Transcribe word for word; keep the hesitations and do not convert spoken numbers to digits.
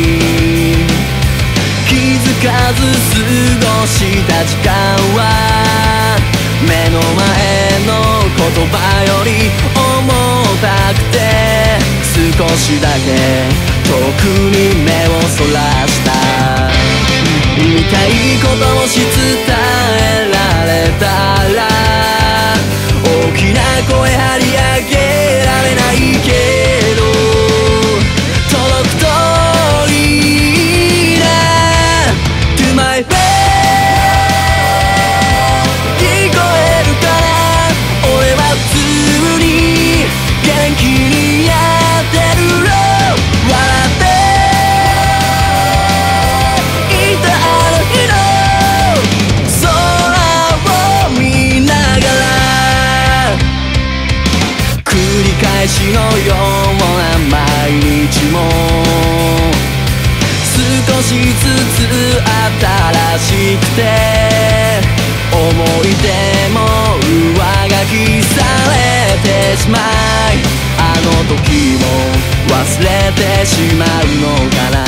気づかず過ごした時間は目の前の言葉より重たくて、少しだけ遠くに目をそらした。言いたいこともし伝えられたら大きな声張り上げられないけど、届くといいな To my bed 聞こえるかな、俺は普通に元気にやってるよ。笑っていたあの日の空を見ながら、繰り返しのような毎日も少しずつ新しくて、思い出も上書きされてしまい、あの時も忘れてしまうのかな。